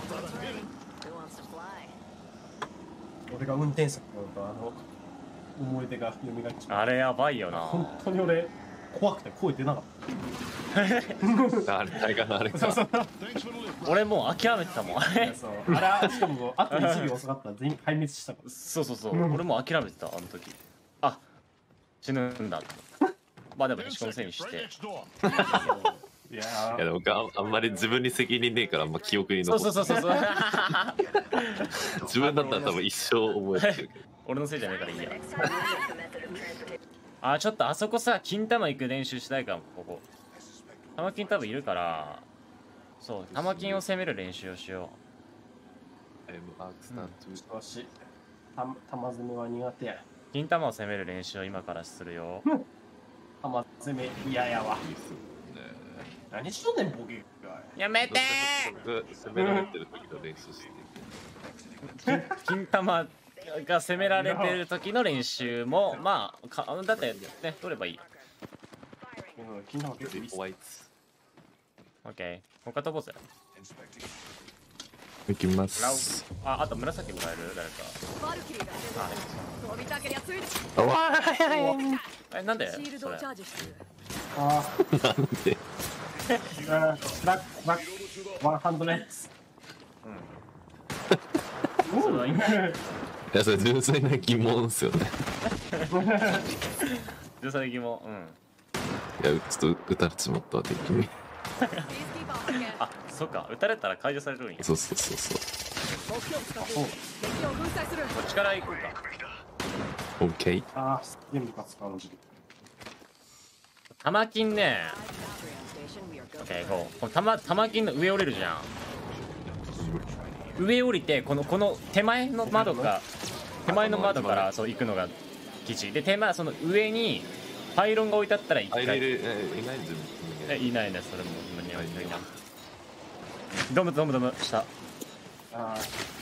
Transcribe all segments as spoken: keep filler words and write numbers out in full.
俺が運転席のとあの思い出が蘇っちゃう。 あれやばいよな。 本当に俺怖くて声出なかった。 あれ大概のあれか。 俺もう諦めてたもん。あれそうあれしかもあといちびょう遅かったら全員壊滅したから。 そうそうそう、俺もう諦めてたあの時。あ、死ぬんだ。まあでも西子のせいにして。 いやいやでもああんまり自分に責任ねえからあんま記憶に残ってそうそうそうそう。 自分だったら多分一生覚えてるけど。 俺のせいじゃねえからいいや。あ、ちょっとあそこさ、金玉行く練習したいかも、ここ。玉金多分いるから、そう、玉金を攻める練習をしよエムアークスタント。 よし。玉攻めは苦手や。 う。金玉を攻める練習を今からするよ。 玉攻め嫌やわ。何しとんねんボケが。 やめて僕攻められてる時の練習してー金金玉が攻められてる時の練習も、まあ、かだってね、取ればいい。 金玉結構いいっす。 ホワイト。 オッケー。他飛ぼうぜ。 いきます。 あ、あと紫もらえる誰か。 あわあ、え、なんでそれ。 あーなんであ。ラックラックワンハンドレッツ。 うん。それはいいんだ。 いやそれ純粋な疑問ですよね。 純粋な疑問。うん。 いやちょっと撃たれちまったわ敵に。 あ、そっか、撃たれたら解除されるんや。 そうそうそうそう。 こっちから行こうか。 オッケー。 ああ、全部勝つ感じ。 玉金ね。オッケー、行こう。この玉玉金の上降りるじゃん。上降りてこのこの手前の窓か手前の窓からそう行くのが基地で、手前その上にパイロンが置いてあったら一回。 入れるえいないんですよ。 え、いないね、それも今にはいないな。ドムドムドム下。 あ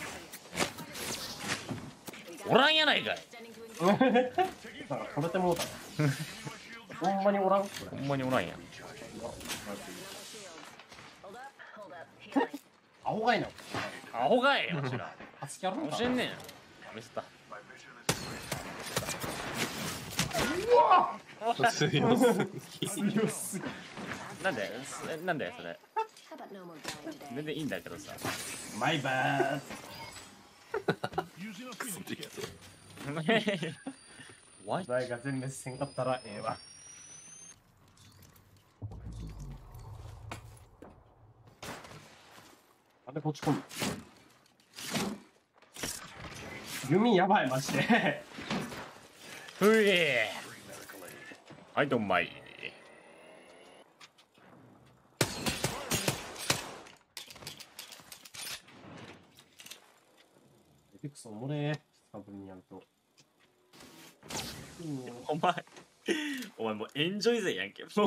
おらんやないかい。 あ。だからこれてもうた。ほんまにおらん。 ほんまにおらんやん。 アホがいな。 アホかいよ、こちら。 初キャラ教えんねん。ミスった。 うわ強すぎ。 強すぎ。 なんでえなんでそれ。全然いいんだけどさ。 マイバーワイお題が全滅せんかったらええわ。なんでこっち来んの。弓やばいマジで。 ふえはい、どんまい。 エクソおもれー。久ぶりにやると。 お前、お前もうエンジョイ勢やんけ。もう。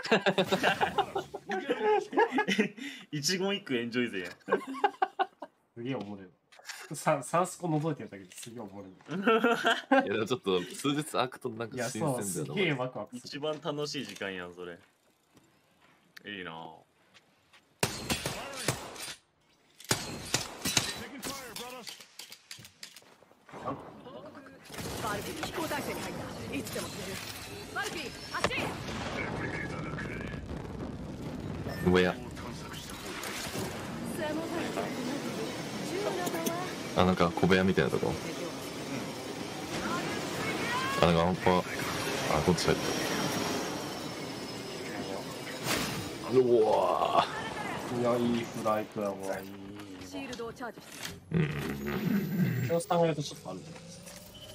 一言一句エンジョイ勢やん。 すげえおもれる。ササンスコ覗いてるだけですげえおもれる。 いやでもちょっと数日空くとなんいや、 か新そう、す鮮だげえよな。 ワクワクする。 一番楽しい時間やん、それ。いいなぁ。 バルキ飛行態勢に入った。いつでも釣れる。バルキ走れ。 上や。あなんか小部屋みたいなとこ。あなんかあんぱあこっち入った。うわいや、いいフライトやわ。いい。 シールドをチャージして。 うん。 このスタンがやるとちょっとあるじゃないですか。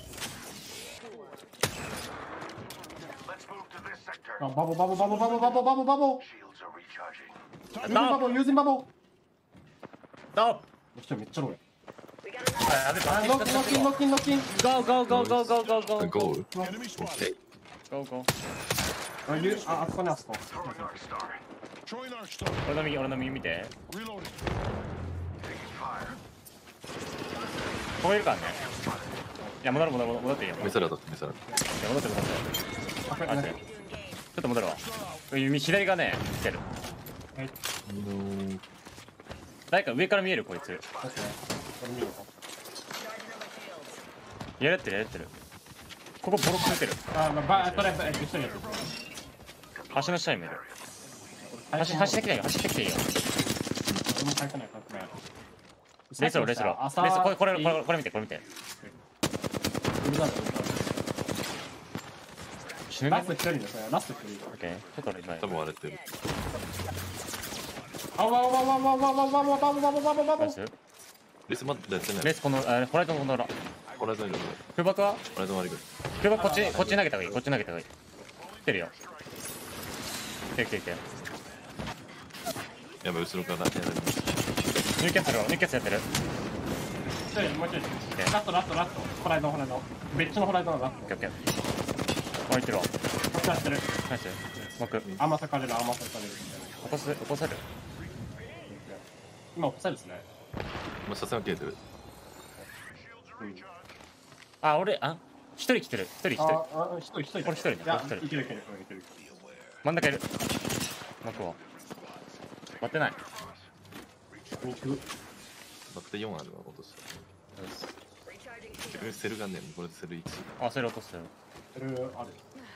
あ、バボバボバボバボバボバボバボ。ユーズンバボユーズンバボ。 ドップ。 人めっちゃローや。 あ、やべあ、ノッキンノッキンノッキンノッキン。 ゴーゴーゴーゴーゴーゴーゴーゴール。オッケー。 ゴーゴー。 あ、ゆあ、あそこねあそこ。 俺の右、俺の右見て。ここいるからね。いや、戻る戻る戻っていいよ。 見せらだって見せらだ。 いや、戻って戻って。あ、ちょっと戻るわ。左がね、来てる。 はい。 誰か上から見えるこいつ。 確かにこれ見るか。 やれってるやれってる。ここボロクソ出てる。 あまあばこれば一緒にやってる。 橋の下に見える。橋走ってきていいよ走ってきていいよ。 俺も書いてない書いてない。 レスローレスロー。 朝レスこれこれこれこれ見てこれ見て。 ウルダンだ死ぬね。 ラスト一人ですね。ラスト一人。 オッケー。ちょっと俺今。 多分割れてる。 あわわわわわわわわわわわわわわわ。 レスまだやってないレスこのあホライゾンこの裏。 ホライゾンいる空爆は？ ホライゾン割り空爆こっちこっち投げた方がいいこっち投げた方がいい。来てるよ。来てる来てる来てる。 やばい後ろからやられる。 ニューキャッスルニューキャッスルやってる。 一人もう一人。ラストラストラスト。ホライゾンホライゾン。別のホライゾンだ。 オッケーオッケー。置いてるわ。 こっちやってる。 ナイス。僕甘さかれる甘さかれる。 起こす起こせる。 今起こせるですね。 もう車線は切れてる。 あ俺あ一人来てる一人一人。 ああ一人一人。 これ一人ねいやこれ一人いけるいけるいける。 真ん中いる。僕は割ってない。 肉。 待ってよんあるわ落とした。自分セルがねこれでセルいち。 あそれ落とすよ。 それある。 待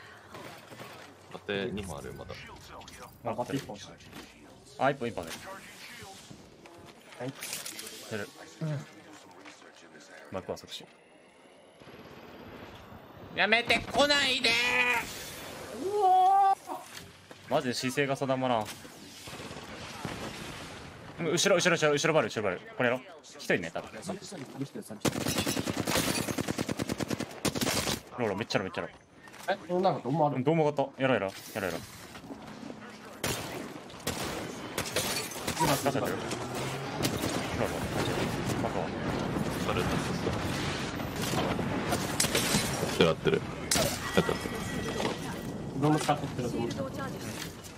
ってにほんあるよまだ。 まあバッテリー一本しない。 あ一本一本ではい。 出る。マックは即死。やめてこないでー。マジで姿勢が定まらん。後ろ後ろ後ろ後ろバル後ろバルこれやろ。一人ね多分。ローロめっちゃロめっちゃロ。 えなんかどんもある。 どうもかったやろやろやろやろ。 今出せてる。ローロマックはバレたそうやってるやったどんも使ってってると思う。 シールドチャージして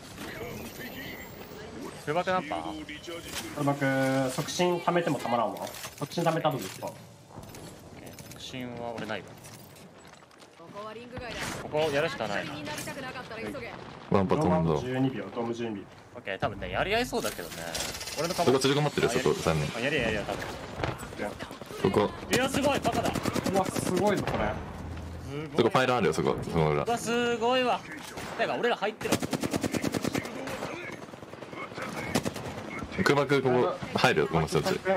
空爆ナンパー。 これ僕促進貯めてもたまらんわ。促進貯めたどうですか。 促進は俺ないわ。 ここはリング外だ。 ここやるしかないな。 になりたくなかったら急げ。 ワンパドーム飛んだ。 じゅうにびょうドームじゅうにびょう。 オッケー多分ねやり合いそうだけどね。俺のカそこ縮こまってるよそこさんにん。 あやりややりや多分。 そこいやすごいバカだ。 うわすごいぞこれ。 すごい。 そこファイルあるよそこその裏う。わすごいわ。だから俺ら入ってるわ。 空爆ここ入るよこの人たち。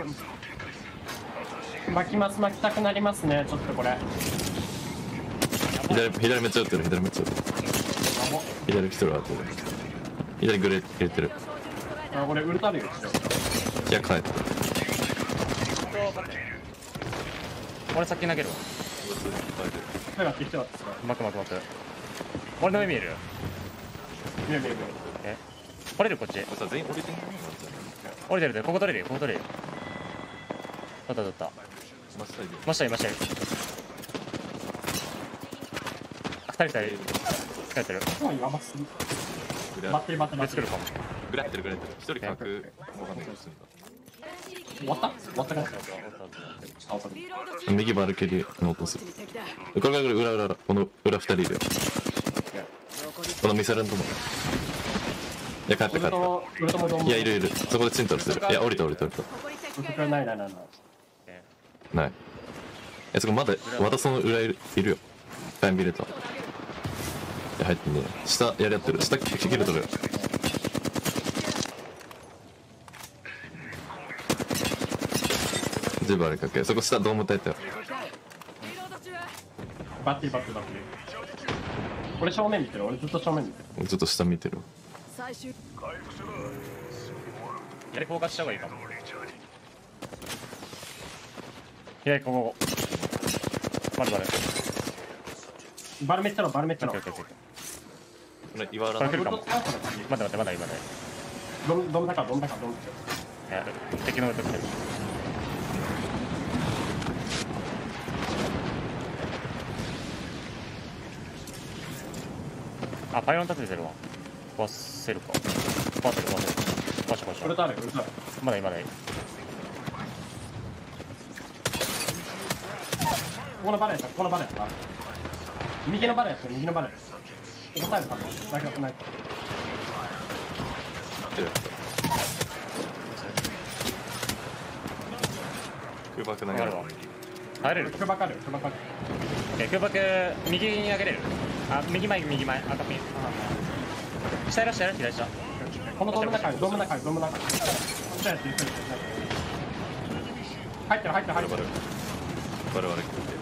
巻きます巻きたくなりますねちょっとこれ。 左左めっちゃ打ってる左めっちゃ打ってる。左ピストル当てる。左グレー入れてる。 あこれウルトラリーがいや帰ってる。 俺先投げるわ。 手がってきてますね。 マクマクマク。俺の目見える。 見える見える見え来れるこっち。 さ全員降りてんの？ 降りてるでここ取れるよここ取れるよ。取った取った。 真下いる。 ましたいましたい。二人二人。疲れてる。 える。やばすぎ。 グレバッテリーバッテリーバッテリー。 で作るかも。 グレーってるグレーってる。一人角わかんないけどすんだ。 終わった終わったかな。あ遅い。 リロード中。 右バルケリの落とす。こ敵だ。 れこれ裏裏裏この裏二人いるよ。このミサイルのとこ。いや帰って帰っウルトウルトもドーた。 ム。 いやいるいる。そこでチンタルする。いや降りた降りた降りた。 ここに敵ウルトがいる。 ないないないない。 ない。えそこまだまたその裏いるいるよ。タイムビレーター。いや入ってね。下やり合ってる。下切れとるよ。全部あれかけ。そこ下ドーム耐えたよ。 リロード中。 バッテリーバッテリーバッテリー。俺正面見てる俺ずっと正面見てる。 ちょっと下見てる。 最終。 左フォーカスした方がいいかも。左ここ。バルバル。 バルメッチャロバルメッチャロ。 オッケーオッケーオッケこれ岩原これ来るかも。 ウルト使うから次ー。待って待ってまだ今ね。 ドンドンだからドンだからドン。 いや敵の上と来てる。あパイロン立ててるわ。壊せるか。壊せる壊せる。壊し壊しウルトあるウルトある。 まだいいまだいい。 ここのバレやったここのバレやった。右のバレやった右のバレ。ここタイムかも。だけどない。 空爆投げるわかるわ入れる空爆ある空爆ある。 え空爆右に上げれるあ右前右前赤ピン下やろ下やろ左下このドームの中にドームの中にドームの中に。下やってる下やってる下やってる。入ってる入ってる入ってる。 我々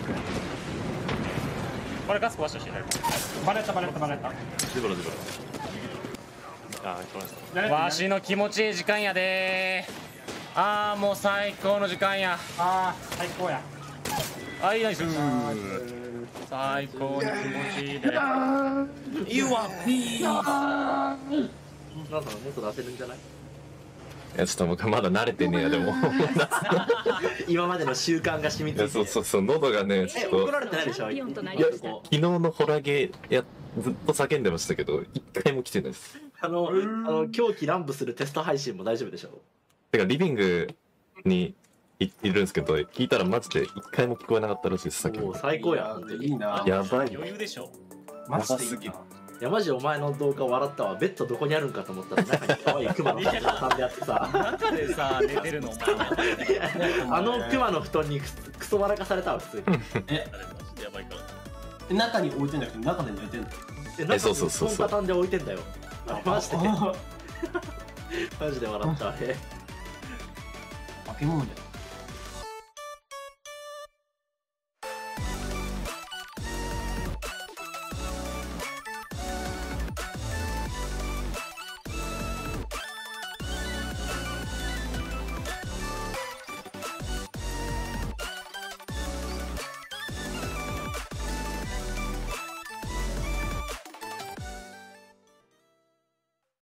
これガス壊してほしいバレたバレたバレた。 ジブラジブラあー、来ましたわしの気持ちいい時間やでーあーもう最高の時間やあー最高や。 はいナイス最高に気持ちいいで You are me なんかもっと出せるんじゃない？ いやちょっと僕まだ慣れてねえやでも今までの習慣が染みついて。 いやそうそうそう喉がねちえ、 ょっと怒られてないでしょ？いや、 昨日のホラゲーやずっと叫んでましたけど一回も来てないです。 あの、あの狂気乱舞するテスト配信も大丈夫でしょ？ てかリビングに い, いるんですけど聞いたらマジで一回も聞こえなかったらしいです。先もう最高やん。 いいな。 やばい。 余裕でしょマジでいいな。 いやマジお前の動画笑ったわ。ベッドどこにあるんかと思ったら中に可愛いクマの布団が挟んであってさ、 中でさ寝てるのお前あのクマの布団にクソクソ笑かされたわ普通に。 え、 やばいからえ中に置いてんだけど中で寝てんの。 え、中にそうそうそうそう布団畳んで置いてんだよ。あマジであマジで笑ったわ。え化け物じゃん。